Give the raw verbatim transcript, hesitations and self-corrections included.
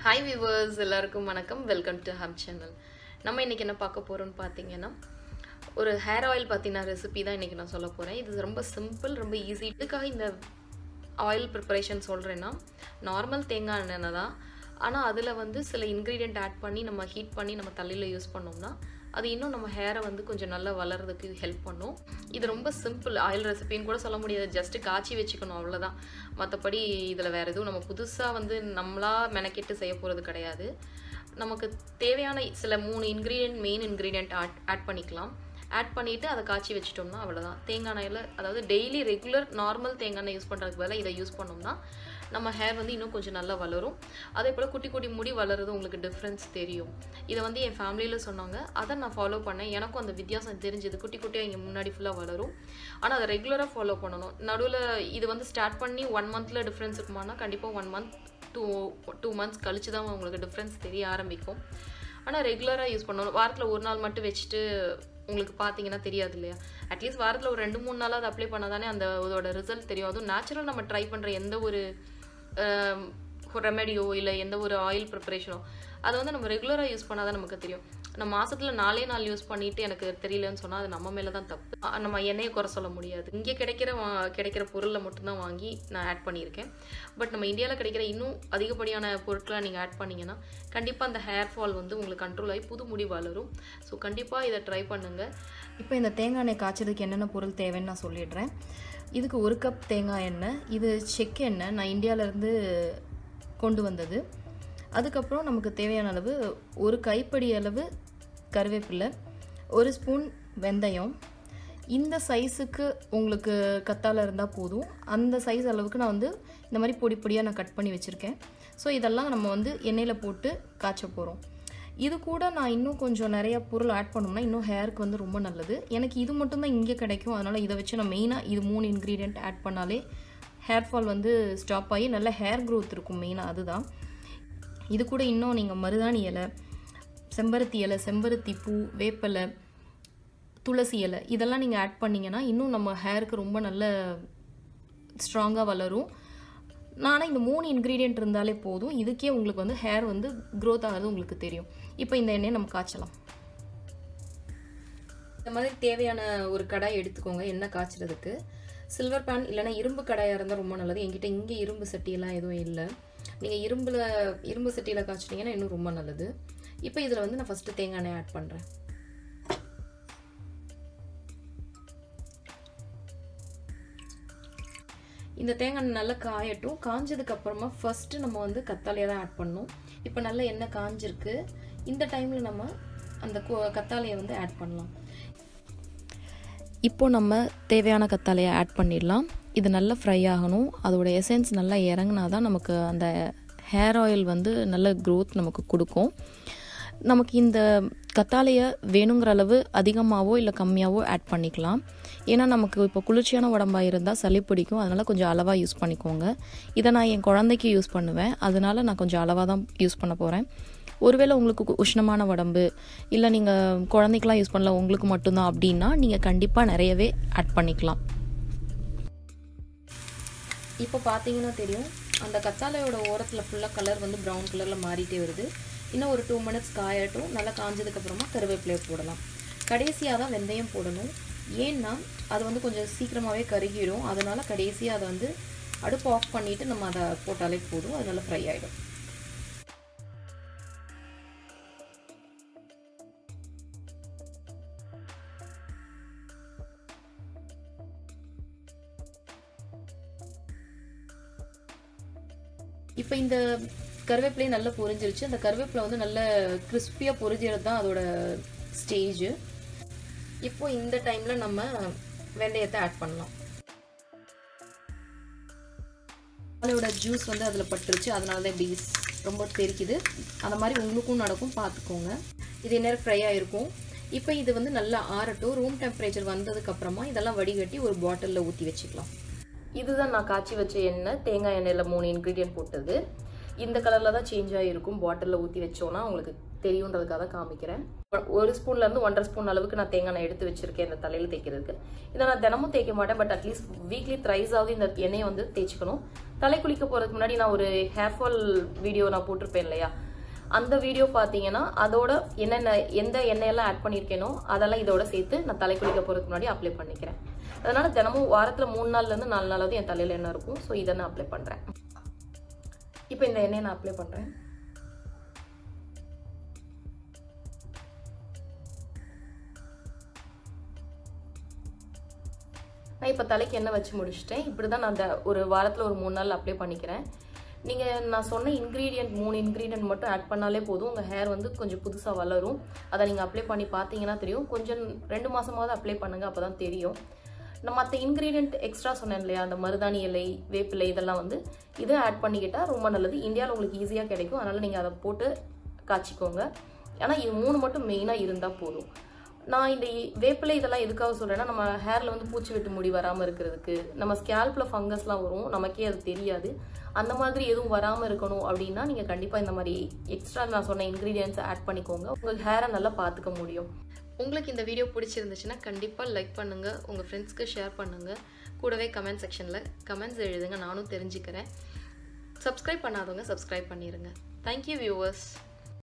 Hi viewers, எல்லாருக்கும் வணக்கம். Welcome to ஹம் சேனல். நம்ம இன்னைக்கு என்ன பார்க்க போறோம்னு பாத்தீங்கன்னா ஒரு ஹேர் ஆயில் பத்தின ரெசிபி தான் இன்னைக்கு நான் சொல்ல போறேன். இது ரொம்ப சிம்பிள், ரொம்ப ஈஸி. இதுக்காக இந்த ஆயில் ப்ரிப்பரேஷன் சொல்றேன்னா நார்மல் தேங்காய் எண்ணெய் தான். ஆனா அதுல வந்து சில இன்கிரிடியன்ட் ஆட் பண்ணி நம்ம ஹீட் பண்ணி நம்ம தலையில யூஸ் பண்ணோம்னா அது இன்னும் நம்ம ஹேரை வந்து கொஞ்சம் நல்லா வளர்றதுக்கு ஹெல்ப் பண்ணும். இது ரொம்ப சிம்பிள் ஆயில் ரெசிபின்னு கூட சொல்ல முடியாது. ஜஸ்ட் காய்ச்சி வச்சுக்கணும் அவ்வளவுதான். மற்றபடி இதில் வேறு எதுவும் நம்ம புதுசாக வந்து நம்மளா மெனக்கெட்டு செய்ய போகிறது கிடையாது. நமக்கு தேவையான சில மூணு ingredient main ingredient add add பண்ணிக்கலாம். ஆட் பண்ணிவிட்டு அதை காய்ச்சி வச்சிட்டோம்னா அவ்வளோதான். தேங்காய் எண்ணெயில் அதாவது டெய்லி ரெகுலர் நார்மல் தேங்காய் எண்ணெய் யூஸ் பண்ணுறதுக்கு பதிலாக இதை யூஸ் பண்ணோம்னா நம்ம ஹேர் வந்து இன்னும் கொஞ்சம் நல்லா வளரும். அதே போல் குட்டி குட்டி முடி வளருது உங்களுக்கு டிஃப்ரென்ஸ் தெரியும். இதை வந்து என் ஃபேமிலியில் சொன்னாங்க, அதை நான் ஃபாலோ பண்ணேன். எனக்கும் அந்த வித்தியாசம் தெரிஞ்சது. குட்டி குட்டியாக இங்கே முன்னாடி ஃபுல்லாக வளரும். ஆனால் அதை ரெகுலராக ஃபாலோ பண்ணணும். நடுவில் இது வந்து ஸ்டார்ட் பண்ணி ஒன் மந்தில் டிஃப்ரென்ஸ் இருக்குமானா கண்டிப்பாக one month two two months கழிச்சு தான் உங்களுக்கு டிஃப்ரென்ஸ் தெரிய ஆரம்பிக்கும். ஆனால் ரெகுலராக யூஸ் பண்ணணும். வாரத்தில் ஒரு நாள் மட்டும் வச்சுட்டு உங்களுக்கு பார்த்தீங்கன்னா தெரியாது இல்லையா? அட்லீஸ்ட் வாரத்தில் ஒரு ரெண்டு மூணு நாளாக அதை அப்ளை பண்ணால் தானே அந்த இதோட ரிசல்ட் தெரியும். அதுவும் நேச்சுரல் நம்ம ட்ரை பண்ணுற எந்த ஒரு ரெமெடியோ இல்லை எந்த ஒரு ஆயில் ப்ரிப்பரேஷனோ அதை வந்து நம்ம ரெகுலராக யூஸ் பண்ணால் தான் நமக்கு தெரியும். நம்ம மாதத்தில் நாலே நாள் யூஸ் பண்ணிவிட்டு எனக்கு தெரியலன்னு சொன்னால் அது நம்ம மேலே தான் தப்பு. நம்ம எண்ணெயை குறை சொல்ல முடியாது. இங்கே கிடைக்கிற கிடைக்கிற பொருளை மட்டும்தான் வாங்கி நான் ஆட் பண்ணியிருக்கேன். பட் நம்ம இந்தியாவில் கிடைக்கிற இன்னும் அதிகப்படியான பொருட்களை நீங்கள் ஆட் பண்ணிங்கன்னா கண்டிப்பாக அந்த ஹேர் ஃபால் வந்து உங்களுக்கு கண்ட்ரோல் ஆகி புது முடி வளரும். ஸோ கண்டிப்பாக இதை ட்ரை பண்ணுங்கள். இப்போ இந்த தேங்காய் எண்ணெய் காய்ச்சதுக்கு என்னென்ன பொருள் தேவைன்னு நான் சொல்லிடுறேன். இதுக்கு ஒரு கப் தேங்காய் எண்ணெய், இது செக் எண்ணெய், நான் இந்தியாவிலேருந்து கொண்டு வந்தது. அதுக்கப்புறம் நமக்கு தேவையான அளவு ஒரு கைப்படி அளவு கருவேப்பிலை, ஒரு ஸ்பூன் வெந்தயம். இந்த சைஸுக்கு உங்களுக்கு கத்தாழை இருந்தால் போதும். அந்த சைஸ் அளவுக்கு நான் வந்து இந்த மாதிரி பொடி பொடியாக நான் கட் பண்ணி வச்சுருக்கேன். ஸோ இதெல்லாம் நம்ம வந்து எண்ணெயில் போட்டு காய்ச்ச போகிறோம். இது கூட நான் இன்னும் கொஞ்சம் நிறையா பொருள் ஆட் பண்ணோம்னா இன்னும் ஹேருக்கு வந்து ரொம்ப நல்லது. எனக்கு இது மட்டும்தான் இங்கே கிடைக்கும். அதனால் இதை வச்சு நான் மெயினாக இது மூணு இன்க்ரீடியண்ட் ஆட் பண்ணாலே ஹேர் ஃபால் வந்து ஸ்டாப் ஆகி நல்ல ஹேர் க்ரோத் இருக்கும். மெயினாக அதுதான். இது கூட இன்னும் நீங்கள் மருதாணி இலை, செம்பருத்தி இலை, செம்பருத்தி பூ, வேப்பலை, துளசி இலை இதெல்லாம் நீங்கள் ஆட் பண்ணிங்கன்னா இன்னும் நம்ம ஹேருக்கு ரொம்ப நல்ல ஸ்ட்ராங்காக வளரும். நானும் இந்த மூணு இன்க்ரீடியன்ட் இருந்தாலே போதும். இதுக்கே உங்களுக்கு வந்து ஹேர் வந்து க்ரோத் ஆகிறது உங்களுக்கு தெரியும். இப்போ இந்த எண்ணெயை நம்ம காய்ச்சலாம். இந்த மாதிரி தேவையான ஒரு கடாய் எடுத்துக்கோங்க எண்ணெய் காய்ச்சறதுக்கு. சில்வர் பேன் இல்லைனா இரும்பு கடாயாக இருந்தால் ரொம்ப நல்லது. என்கிட்ட இங்கே இரும்பு சட்டியெல்லாம் எதுவும் இல்லை. நீங்கள் இரும்பில் இரும்பு சட்டியில் காய்ச்சிட்டிங்கன்னா இன்னும் ரொம்ப நல்லது. இப்போ இதில் வந்து நான் ஃபஸ்ட்டு தேங்காய் எண்ணெய் ஆட் பண்ணுறேன். இந்த தேங்காய் எண்ணெய் நல்லா காயட்டும். காஞ்சதுக்கு அப்புறமா ஃபர்ஸ்ட்டு நம்ம வந்து கத்தாழையை தான் ஆட் பண்ணணும். இப்போ நல்லா எண்ணெய் காஞ்சிருக்கு. இந்த டைமில் நம்ம அந்த கத்தாழையை வந்து ஆட் பண்ணலாம். இப்போ நம்ம தேவையான கத்தாழையை ஆட் பண்ணிடலாம். இது நல்லா ஃப்ரை ஆகணும். அதோட எசன்ஸ் நல்லா இறங்கினா தான் நமக்கு அந்த ஹேர் ஆயில் வந்து நல்ல க்ரோத் நமக்கு கொடுக்கும். நமக்கு இந்த கத்தாழையை வேணுங்கிற அளவு அதிகமாகவோ இல்லை கம்மியாகவோ ஆட் பண்ணிக்கலாம். ஏன்னா நமக்கு இப்போ குளிர்ச்சியான உடம்பாக இருந்தால் சளி பிடிக்கும். அதனால் கொஞ்சம் அளவாக யூஸ் பண்ணிக்கோங்க. இதை நான் என் குழந்தைக்கு யூஸ் பண்ணுவேன். அதனால் நான் கொஞ்சம் அளவாக தான் யூஸ் பண்ண போகிறேன். ஒருவேளை உங்களுக்கு உஷ்ணமான உடம்பு இல்லை நீங்கள் குழந்தைக்கெலாம் யூஸ் பண்ணல உங்களுக்கு மட்டும்தான் அப்படின்னா நீங்கள் கண்டிப்பாக நிறையவே ஆட் பண்ணிக்கலாம். இப்போ பார்த்தீங்கன்னா தெரியும் அந்த கத்தாழையோட ஓரத்தில் ஃபுல்லாக கலர் வந்து ப்ரௌன் கலரில் மாறிட்டே வருது. இன்னும் ஒரு டூ மினிட்ஸ் காயட்டும். நல்லா காஞ்சதுக்கப்புறமா கருவேப்பிலையை போடலாம். கடைசியாக தான் வெந்தயம் போடணும். ஏன்னா அது வந்து கொஞ்சம் சீக்கிரமாகவே கருகிடும். அதனால் கடைசியாக அதை வந்து அடுப்பு ஆஃப் பண்ணிவிட்டு நம்ம அதை போட்டாலே போதும். அது நல்லா ஃப்ரை ஆகிடும். இப்போ இந்த கருவேப்பிலையை நல்லா பொரிஞ்சிருச்சு. அந்த கருவேப்பிலை வந்து நல்ல கிறிஸ்பியாக பொரிஞ்சிறது தான் அதோட ஸ்டேஜ். இப்போ இந்த டைமில் நம்ம வெந்தயத்தை ஆட் பண்ணலாம். அதோட ஜூஸ் வந்து அதில் பட்டுருச்சு. அதனால தான் இப்படி ரொம்ப தெரிக்குது. அந்த மாதிரி உங்களுக்கும் நடக்கும், பார்த்துக்கோங்க. இது நேரம் ஃப்ரை ஆகிருக்கும். இப்போ இது வந்து நல்லா ஆறட்டும். ரூம் டெம்பரேச்சர் வந்ததுக்கப்புறமா இதெல்லாம் வடிகட்டி ஒரு பாட்டிலில் ஊற்றி வச்சுக்கலாம். இதுதான் நான் காய்ச்சி வச்ச எண்ணெய். தேங்காய் எண்ணெயில் மூணு இன்க்ரீடியன்ட் போட்டது. இந்த கலரில் தான் சேஞ்ச் ஆகிருக்கும். பாட்டிலில் ஊற்றி வச்சோன்னா உங்களுக்கு தெரியுன்றதுக்காக காமிக்கிறேன். ஒரு ஸ்பூன்லேருந்து ஒன்றரை ஸ்பூன் அளவுக்கு நான் தேங்காய் எண்ணெய் எடுத்து வச்சிருக்கேன் இந்த தலையில் தேய்க்கிறதுக்கு. இதை நான் தினமும் தேய்க்க மாட்டேன், பட் அட்லீஸ்ட் வீக்லி த்ரைஸாவது இந்த எண்ணெயை வந்து தேய்ச்சிக்கணும். தலை குளிக்க போகிறதுக்கு முன்னாடி நான் ஒரு ஹேர் ஃபால் வீடியோ நான் போட்டிருப்பேன் இல்லையா, அந்த வீடியோ பார்த்தீங்கன்னா அதோட என்னென்ன எந்த எண்ணெயெல்லாம் ஆட் பண்ணியிருக்கேனோ அதெல்லாம் இதோட சேர்த்து நான் தலை குளிக்க போகிறதுக்கு முன்னாடி அப்ளை பண்ணிக்கிறேன். அதனால தினமும் வாரத்தில் மூணு நாள்லேருந்து நாலு நாளாவது என் தலையில் எண்ணெய் இருக்கும். ஸோ இதை நான் அப்ளை பண்ணுறேன். இப்போ இந்த எண்ணெயை நான் அப்ளை பண்ணுறேன். நான் இப்போ தலைக்கு எண்ணெய் வச்சு முடிச்சிட்டேன். இப்படி தான் நான் அந்த ஒரு வாரத்தில் ஒரு மூணு நாள் அப்ளை பண்ணிக்கிறேன். நீங்கள் நான் சொன்ன இன்க்ரீடியன்ட் மூணு இன்க்ரீடியன்ட் மட்டும் ஆட் பண்ணாலே போதும். உங்கள் ஹேர் வந்து கொஞ்சம் புதுசாக வளரும். அதை நீங்கள் அப்ளை பண்ணி பார்த்தீங்கன்னா தெரியும். கொஞ்சம் ரெண்டு மாதமாவது அப்ளை பண்ணுங்கள், அப்போ தான் தெரியும். நம்ம மற்ற இன்க்ரீடியன்ட் எக்ஸ்ட்ரா சொன்னேன் இல்லையா, அந்த மருதாணி இலை, வேப்பிலை, இதெல்லாம் வந்து இதை ஆட் பண்ணிக்கிட்டால் ரொம்ப நல்லது. இந்தியாவில் உங்களுக்கு ஈஸியாக கிடைக்கும். அதனால் நீங்கள் அதை போட்டு காய்ச்சிக்கோங்க. ஆனால் இது மூணு மட்டும் மெயினாக இருந்தால் போதும். நான் இந்த வேப்பிலை இதெல்லாம் எதுக்காக சொல்கிறேன்னா, நம்ம ஹேரில் வந்து பூச்சி வெட்டு முடி வராமல் இருக்கிறதுக்கு, நம்ம ஸ்கேல்பில் ஃபங்கஸ்லாம் வரும், நமக்கே அது தெரியாது. அந்த மாதிரி எதுவும் வராமல் இருக்கணும் அப்படின்னா நீங்கள் கண்டிப்பாக இந்த மாதிரி எக்ஸ்ட்ரா நான் சொன்ன இன்க்ரீடியன்ஸை ஆட் பண்ணிக்கோங்க. உங்கள் ஹேரை நல்லா பார்த்துக்க முடியும். உங்களுக்கு இந்த வீடியோ பிடிச்சிருந்துச்சுன்னா கண்டிப்பாக லைக் பண்ணுங்கள், உங்கள் ஃப்ரெண்ட்ஸ்க்கு ஷேர் பண்ணுங்கள். கூடவே கமெண்ட் செக்ஷனில் கமெண்ட்ஸ் எழுதுங்க, நானும் தெரிஞ்சுக்கிறேன். சப்ஸ்கிரைப் பண்ணாதவங்க சப்ஸ்கிரைப் பண்ணிடுங்க. Thank you viewers.